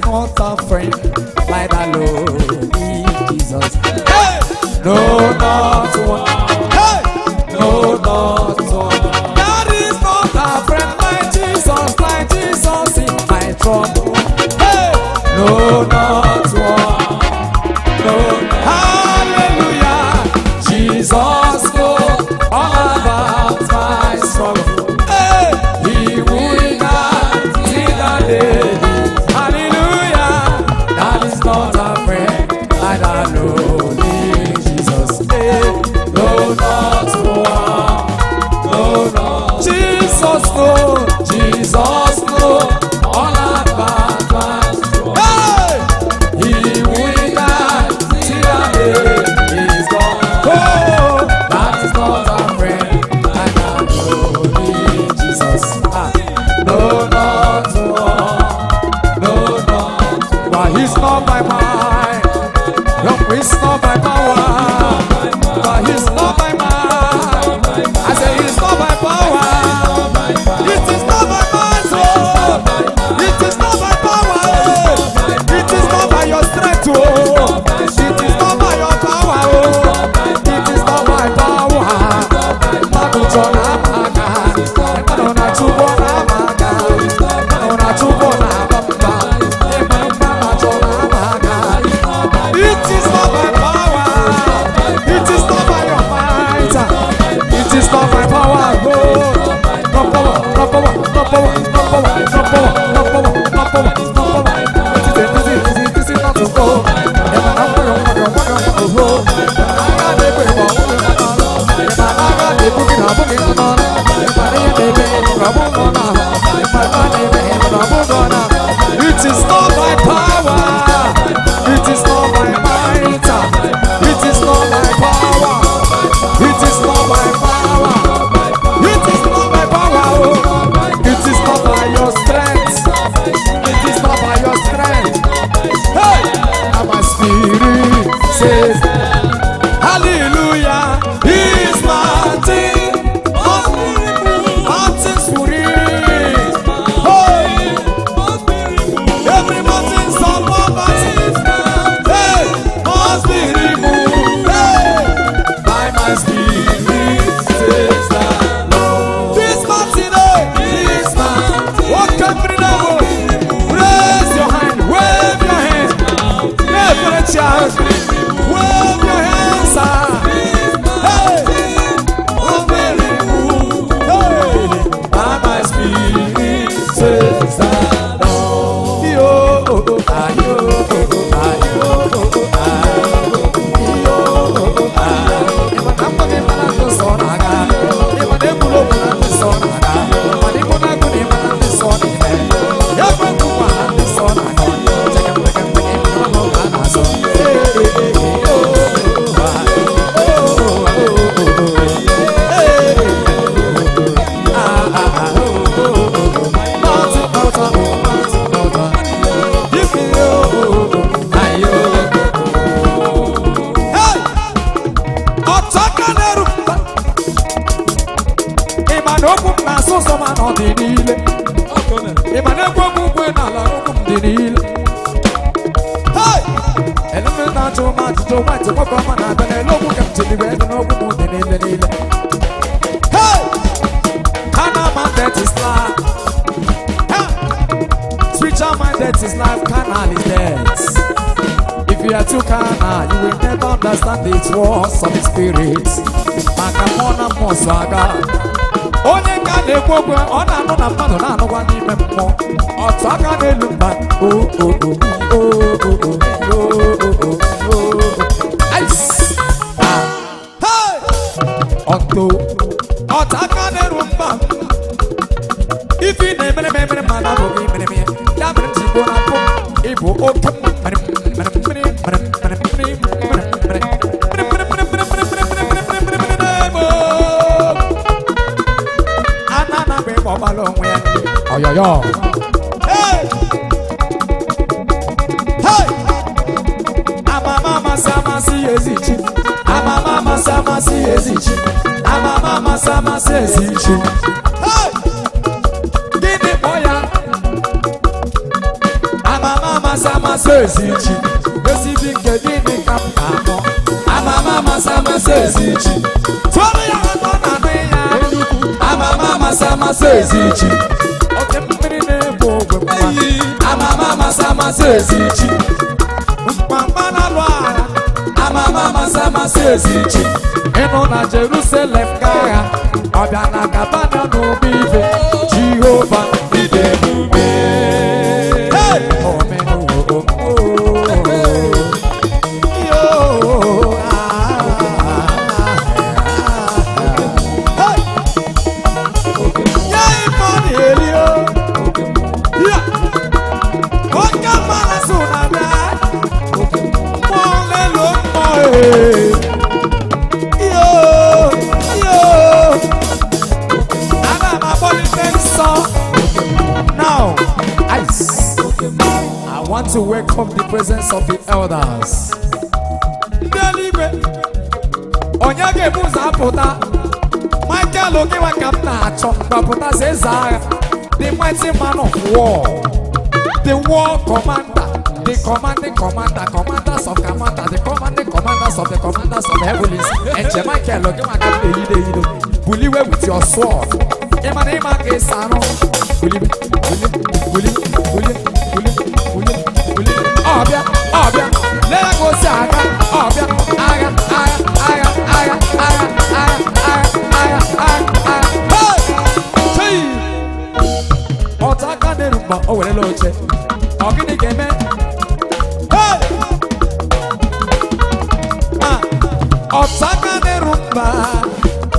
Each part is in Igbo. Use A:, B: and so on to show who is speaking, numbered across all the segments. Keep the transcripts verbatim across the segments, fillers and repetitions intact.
A: not a friend like the Lord Jesus. Hey! No, not one. Hey! No, not one. That is not a friend like Jesus, like Jesus in my trouble. Hey! No, not one. No, hallelujah. Jesus knows all about my struggle. Hey! He will not see the day. Hallelujah. That is not a friend like the Lord Jesus. Hey! No, not one. No, no. Jesus knows. Jesus knows all about my struggle. Hey! He will not see the day. He's gone. Oh, that is not a friend like the Lord Jesus. Ah. No, not one. No, not one. But he's not my mind. No, he's not my power. But he's not my mind. I say he's not my power. It is not my mind. Oh. It is not my power. It is not by your strength. Oh. It is not by your power. Oh. It is not my power. Mabuchona maga. Manona chubona maga. Manona chubona bamba. Emamba machona maga. It is not my power. It is not by your might. It is not my power. Oh. No power, no power, no power, no power, no power, no power, no power, no power. It is, it is, it is, it is not to go. It is not my power. It is not my might. It is not my power. It is not my power. It is not my power. It is not by your strength. It is not by your strength. Hey! And my spirit says, hallelujah. He is mountain. Mountains will reach. Hey! Every mountain, some more mountains. Hey! Must be removed. Hey! By my spirit says the Lord. This mountain, oh! This mountain. What country now? Raise your hand. Wave your hand. Never a child. Wave your hands. Ah. Hey! Must be removed. Hey! By my spirit says the Lord. Yo, ah, yo, ah, yo, ah, yo, ah. If I come to me, man, I'm the son of God. If I never pull up, I'm the son of God. If I never go, I'm the son of God. If I go, I'm the son of God. Check him, check him, check him. I'm the son of God. Hey, hey, hey, hey, oh, ah, oh, oh, oh, oh, hey, ah, ah, ah, oh, oh, oh, oh. Mountain, mountain, oh, mountain, mountain. Give me your, oh, oh, ah, yo, hey! Otakaneru. Imanoku na soso mano dinile. Imaneku mukwe na la roku dinile. Hey! Elementa to mati to mati koko mana bene loku kamtili wedu noku mu dinile dinile. Hey! Kana man that is life. Hey! Spiritual mind that is life. Carnal is death. If you are too carnal, you will never understand the words of the spirit. Makamona moswaga. Onye ka na-ekwu ona no na mmadụ na-anụkwa n'ime mmụọ. Otu aka n'elu mba. Oh oh oh oh oh oh oh oh. Ice. Ah. Hey. Otu. Otu aka n'elu mba. Ifi na-emere emere mmadụ abụghị mere mere. Ya mere ji bụ na pụ. Ịbụ oke mmiri. Oh, yo, yo. Hey! Hey! Ama mama sama si ezichi. Ama mama sama si ezichi. Ama mama sama si ezichi. Hey! Gini boya. Ama mama Masesichi, Recibi Kedini Kapamo, Amama Masa Masesichi, Tony Anana, Amama Masa Masesichi, Otemine Bogo, Amama Masa Masesichi, Umpamana Loa, Amama Masa Masesichi, Enona Jerusalem Kaya, Abana Kabana no Bive, Jehovah, Bide Bube, oh man, oh, oh, yo, yeah, money, Elio, yeah, what can man soon have that? More, more, now, ice. I want to welcome the presence of the elders. Onyage Musa Pota, Michael Ogewa Kapna Chokapota says, the mighty man of war, the war commander, the commanding commander, commanders of commander, the commanding commanders of the commanders of the heavens, and Michael Ogewa Kapna, bully with your sword. Emane make sano, bully, bully, bully, bully, bully, bully, bully. Obia, obia, let go saga, obia, aga, aga, aga, aga, aga, aga, aga, aga, aga. Hey, Otaka de rumba, oh well, loche. Ogini game, hey, ah, Otaka de rumba.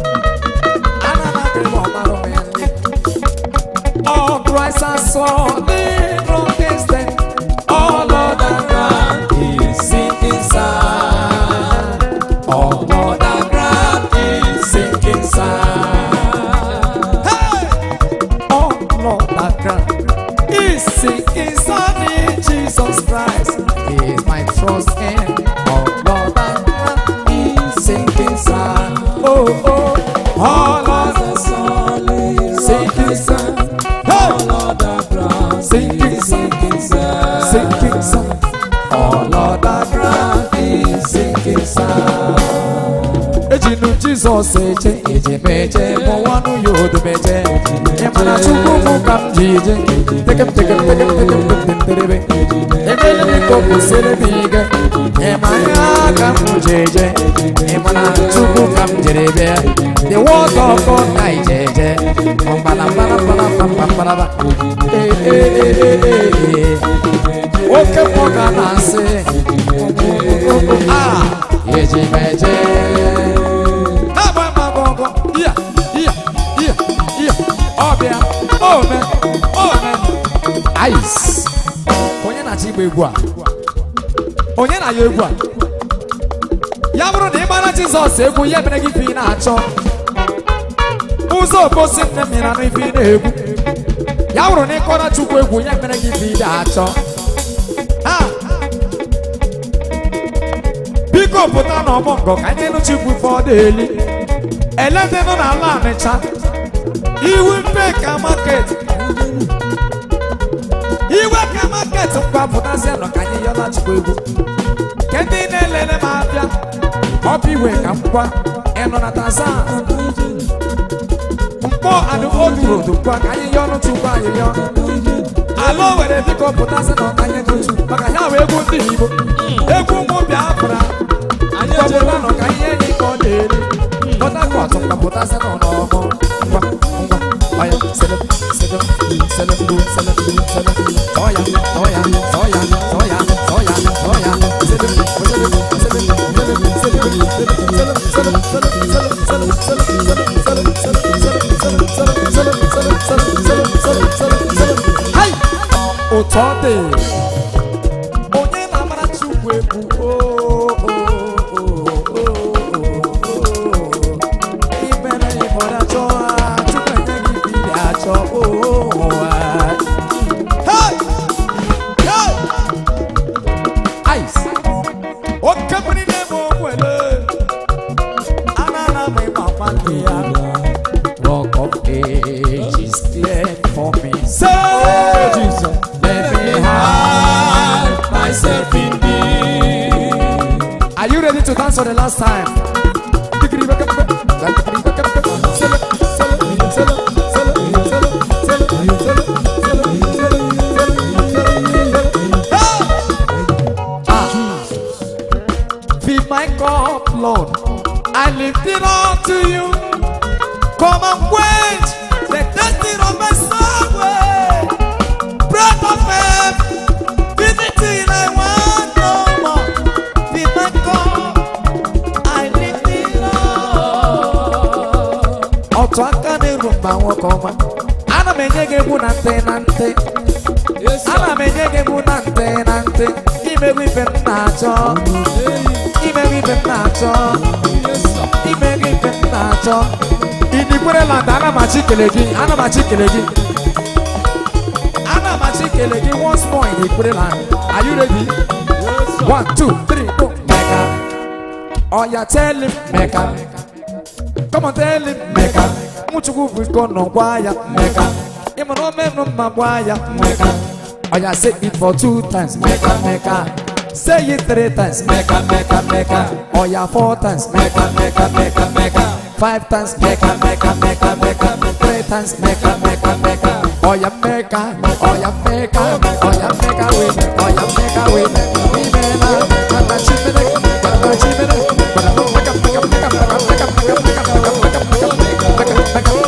A: All Christ and soul, the wrongest thing. All other ground is sinking sand. All other ground is sinking sand. Hey! All other ground is sinking sand in Jesus Christ. He is my trust in. All other ground is sinking sand. Oh, oh, all other soul is sinking sand. Sinking, sinking, sinking sun. All other ground is sinking sun. Ejinu Jesus eje, eje meje, mo wanu yodo meje. Emana chuku mukam jije, tekem tekem tekem tekem tekem terebe. Emele mikoku serebiga, emana kam jeje, emana chuku kam jerebe. The word of God na jeje, ombala bala bala bala bala bala. Eh eh eh eh eh. Oke moga nase, ah, yeji meje. Aba magongo, iya iya iya iya. Obia, oh man, oh man. Ice. Onye na chi egwu a. Onye na ya egwu a. Ya bụrụ na ịgbara Jizọs egwu ya mere gị fi na-achọ. Ụzọ bosi nne mmiri anụ ifi na-egwu. Ya bụrụ na ịkọrọ Chukwu egwu ya mere gị fi na-achọ. Ha! Biko pụta n'ọgbọ ngọ ka anyị nụ Chukwu fọdụ eli. Elete nọ n'ala Ọnịcha. Iwu mpe ka market. Iwe ka market ngwa pụtazie nọ ka anyị yọla Chukwu egwu. Kedu na-elele m abịa? Ọ bụ iwe ka mkpa ịnọ na Tanzania. Mkpọ anụ otu rodo mkpa ka anyị yọọ Chukwu anyị yọọ. Ala were biko pụtazie nọ ka anyị nụ Chukwu maka ya wee egwu ndị Igbo. Egwu ụmụ Biafra. Anyị ejela nọ ka ihe enyi ka ọ na-eri. Pọtakọt mkpa pụtazie nọ n'ọgbọ. Ngwa ngwa ọya selef selef selef selef selef ọya ọya ọya ọya ọya ọya selef Hey! Ụtọ dị onye na-amara Chukwu egwu imere ịbọda chọọ Chukwu enyeghị ibi achọ Ice oke mmiri na-eme ogwele anana m ịmakwa ndị ya Rock of Ages clear for me. Say, Jesus, let me hide my
B: myself in thee.
A: Are you ready to dance for the last time? Fill my cup, Lord. I lift it up to you. Come and quench the destiny of my soul. Breath of heaven, feed it till I want no more. Fill my cup, I lift it up. Otu aka na-erumba nwoke ọma. Ana m enye gị egwu na nte na nte. Ana m enye gị egwu na nte na nte. Imegwu ife m na-achọ. Imegwu ife m na-achọ. Imegwu ife m na-achọ. In the land, ana machi kelegi, ana machi kelegi, ana machi kelegi. Once more in the land. Are you ready? Yes, one, two, three, go. Mega. Oh, yeah, tell him, Mega. Come on, tell him, Mega. Muchuku will go no wire, Mega. Imano men no mabwaya, Mega. Oh, yeah, say it for two times, Mega, Mega. Say it three times, Mega, Mega, Mega. Oh, yeah, four times, Mega, Mega, Mega, Mega. Five times, mega, mega, mega, mega. Three times, mega, mega, mega. Oh, ya mega, oh, ya mega, oh, ya mega win, oh, ya mega win. We mega, and I chip it, and I chip it. But I'm mega, mega, mega, mega, mega, mega, mega, mega, mega, mega, mega,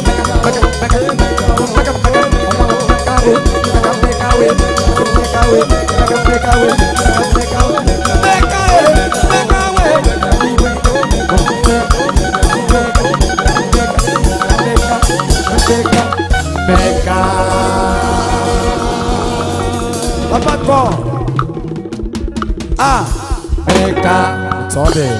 A: mega. Papa God. Ah, mega. It's all there.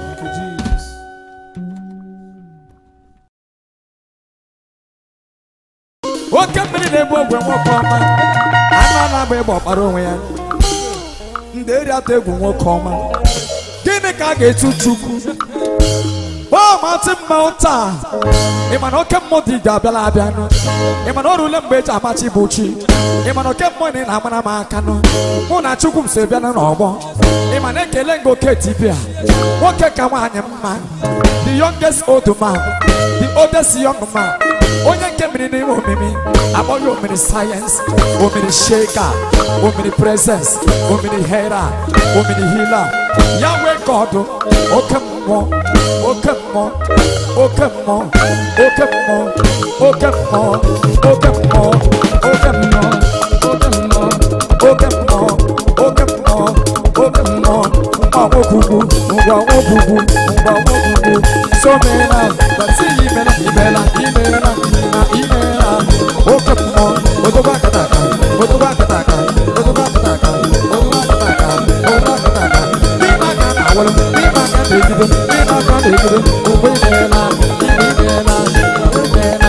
A: What company they work when work on man? I'm not a baby, I don't wear. They are the one work on man. Give me a get to Chuku. Oh, Martin Mountain. Emanoke Modi Gabella Biano. Emanoro Lembe Amachi Buchi. Emanoke money in Amana Macano. Mona Chukum Seviana Nobo. Emaneke Lengo Ketipia. What can man? The youngest old man. The oldest young man. Onye came in the name of me. About your many science. Oh, many shaker. Oh, many presence. Oh, many hater. Oh, many healer. Yahweh God. Oh, come on. Oh, come on. Oh, come on. Oh, come on. Oh, come on. Oh, come on. Oh, come on. Oh, come on. Oh, come on. Oh, come on. Oh, come on. Oh, bubu. Oh, bubu. Oh, bubu. So many. But see, Ibela, Ibela, Ibela, Ibela. Oh, come on. Oh, the Bakataka. Oh, the Bakataka. Oh, the Bakataka. Oh, the Bakataka. Oh, the Bakataka. Be my God. I will be my God. Be my God. Be my God. Oh, Ibela, Ibela, Ibela,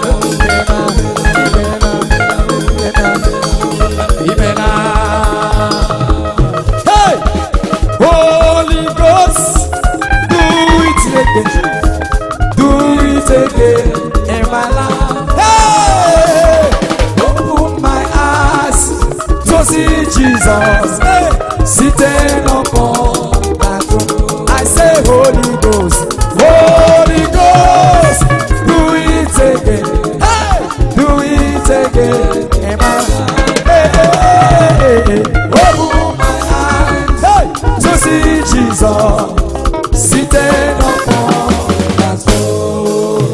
A: Ibela, Ibela. Hey! Holy Ghost, do it again. Do it again in my life. Hey! Open my eyes to see Jesus. Hey! Sitting upon that throne. I say, Holy Ghost, Holy Ghost, do it again. Hey! Do it again in my life. Hey, hey, hey, hey. Open my eyes, hey, to see Jesus sitting upon that throne.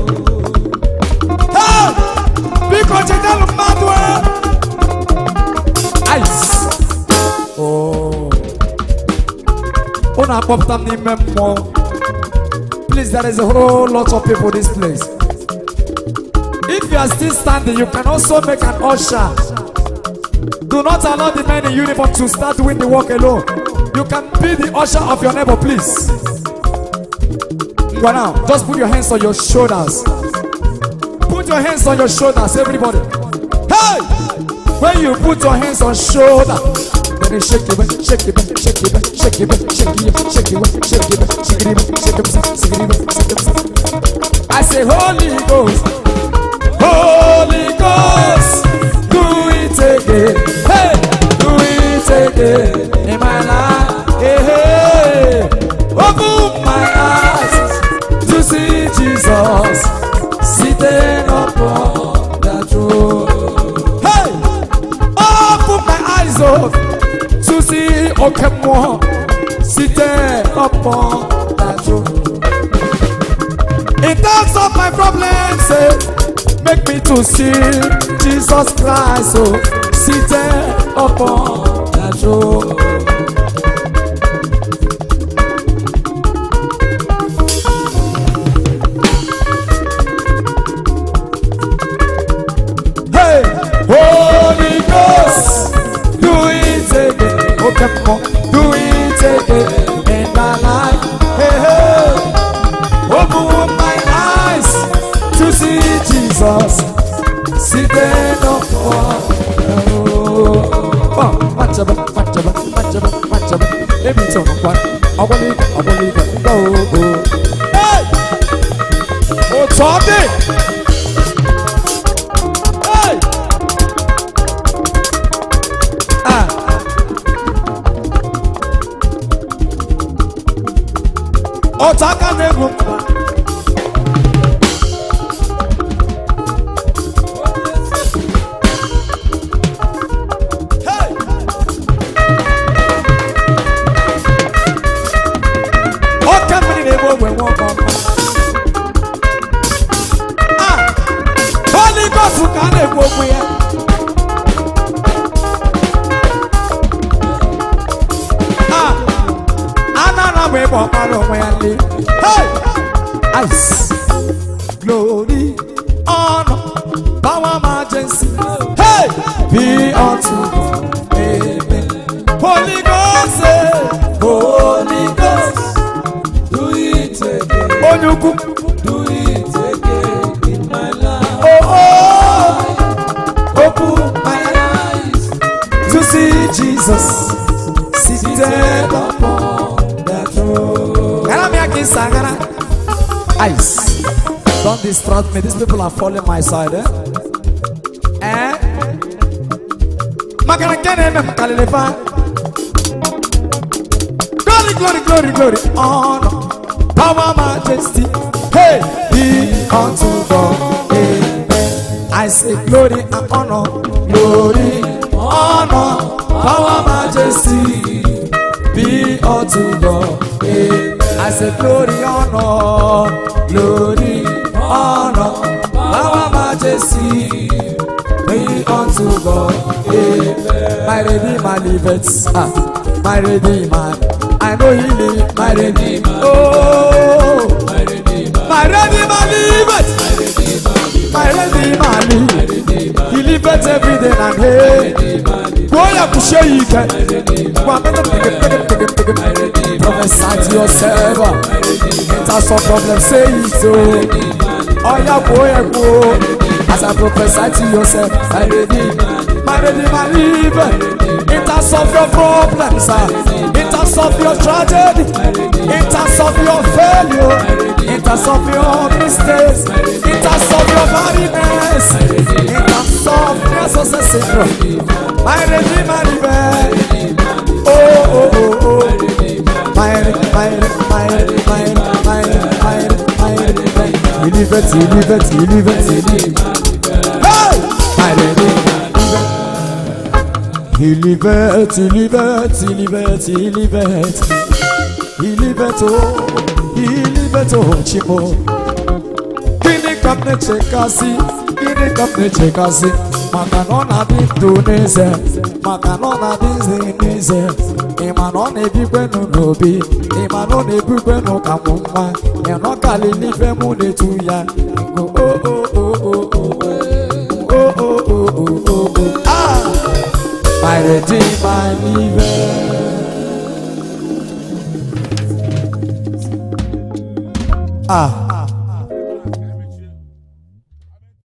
A: Hey! Because you tell them that way. Ice. Oh. Una pop them in memo. Please, there is a whole lot of people in this place. If you are still standing, you can also make an usher. Do not allow the men in uniform to start doing the work alone. You can be the usher of your neighbor, please. Go now, just put your hands on your shoulders. Put your hands on your shoulders, everybody. Hey! When you put your hands on shoulder, then you shake it, shake it, shake it, shake it, shake it, shake it, shake it, shake it, shake it, shake it, shake it. I say, Holy Ghost, Holy Ghost, do it again. Hey, do it again. okay more. Seated upon that throne. In terms of my problems, say, make me to see Jesus Christ, oh, seated upon that throne. Hey, Holy Ghost, do it again. Okay, more, do it again in my life. Hey, hey, open my eyes to see Jesus seated upon the throne. Oh, watch out, watch out, watch out, watch out. Every time I want, I believe, I believe, go, go. Hey, oh, Tommy. Hey, ah. Oh, taka nego. Hey, ice, glory, honor, power, majesty. Hey, be unto God. Amen. Holy Ghost, eh, Holy Ghost, do it again. Oh, you do it again in my life. Oh, oh, open my eyes to see Jesus seated upon the throne. Sangara. Ice. Don't distract me. These people are following my side. Eh? Eh? Glory, glory, glory, glory. Honor, power, majesty. Hey, be unto God. Amen. I say glory and honor. Glory, honor, power, majesty. Be unto God. Amen. I say glory, honor, glory, honor, power, majesty, be unto God. Amen. My Redeemer liveth, ah, my Redeemer, I know He lives, my Redeemer. Oh, my Redeemer, my Redeemer liveth, my Redeemer liveth. He liveth every day and day. Boy, I could show you that. Prophesy to yourself. That's our problem. Say it so. Oh yeah, boy, boy. As I prophesy to yourself, my Redeemer, my Redeemer live. In terms of your problems, in terms of your tragedy, in terms of your failure, in terms of your mistakes, in terms of your barrenness, in terms of your success. My Redeemer live. Oh, oh, oh, oh. My, my, my, my, my, my, my, my. He liveth, he liveth, he liveth, he liveth. Hey! My Redeemer liveth. He liveth, he liveth, he liveth, he liveth. He liveth, oh, he liveth, oh, Chimo. Kini kapne chekasi, kini kapne chekasi. Makanona bintunese, makanona binzinise. Imanone bigwenu nobi, imanone bigwenu kamumma. Eno kali life mune tuya. Oh oh oh oh oh oh oh oh oh oh oh. Ah, my Redeemer liveth. Ah.